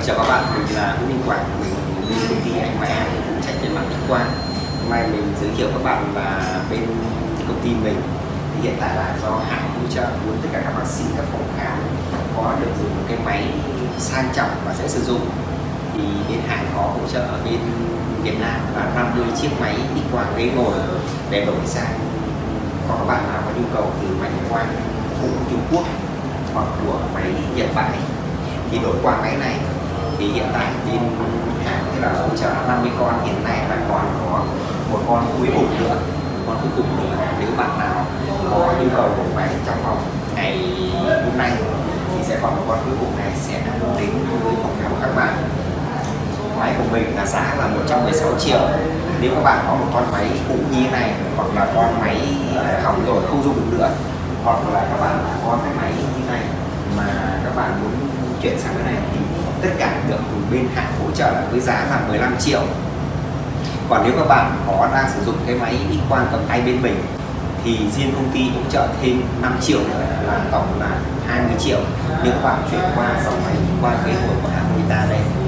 Chào các bạn, mình là Vũ Minh Quảng, mình bên công ty Anh và Em phụ trách về mảng X quang. Hôm nay mình giới thiệu các bạn là bên công ty mình thì hiện tại là do hãng hỗ trợ muốn tất cả các bác sĩ, các phòng khám có được dùng một cái máy sang trọng và dễ sử dụng. Thì bên hãng có hỗ trợ ở bên Việt Nam là 50 chiếc máy X quang ghế ngồi để đổi sang có các bạn nào có nhu cầu từ máy X quang của Trung Quốc hoặc của máy Nhật Bản thì đổi qua máy này. Thì hiện tại bên hãng là hỗ trợ 50 con, hiện nay là còn có một con cuối cùng nữa, nếu bạn nào có nhu cầu của máy trong vòng ngày hôm nay thì sẽ còn một con cuối cùng này sẽ đến với phòng khám của các bạn. Máy của mình là giá là 116 triệu. Nếu các bạn có một con máy cũ như thế này hoặc là con máy hỏng rồi không dùng được nữa, hoặc là các bạn có cái máy như này mà các bạn muốn chuyển sang cái này thì tất cả được bên hãng hỗ trợ với giá là 15 triệu. Còn nếu các bạn có đang sử dụng cái máy X quang cầm tay bên mình thì riêng công ty hỗ trợ thêm 5 triệu nữa là tổng là 20 triệu nếu các bạn chuyển qua dòng máy X quang ghế ngồi của hãng người ta đây.